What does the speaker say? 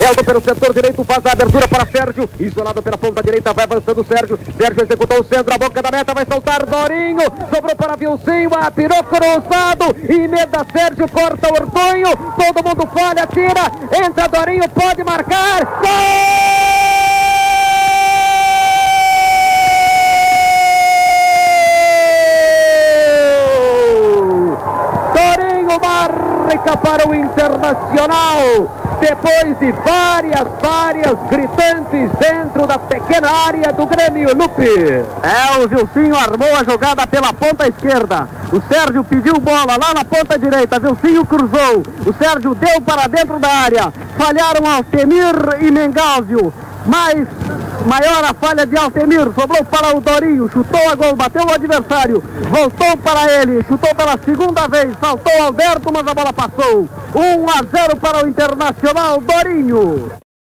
Elton pelo setor direito, faz a abertura para Sérgio. Isolado pela ponta direita, vai avançando Sérgio. Sérgio executou o centro, a boca da meta, vai soltar Dorinho. Sobrou para Vilcinho, atirou cruzado. Emenda Sérgio, corta o Ortonho. Todo mundo falha, tira. Entra Dorinho, pode marcar. Gol! Marca para o Internacional, depois de várias gritantes dentro da pequena área do Grêmio. Lupe. O Vilcinho armou a jogada pela ponta esquerda, o Sérgio pediu bola lá na ponta direita, Vilcinho cruzou, o Sérgio deu para dentro da área, falharam Altemir e Mengalvio, mas maior a falha de Altemir, sobrou para o Dorinho, chutou a gol, bateu o adversário, voltou para ele, chutou pela segunda vez, saltou Alberto, mas a bola passou. 1-0 para o Internacional, Dorinho.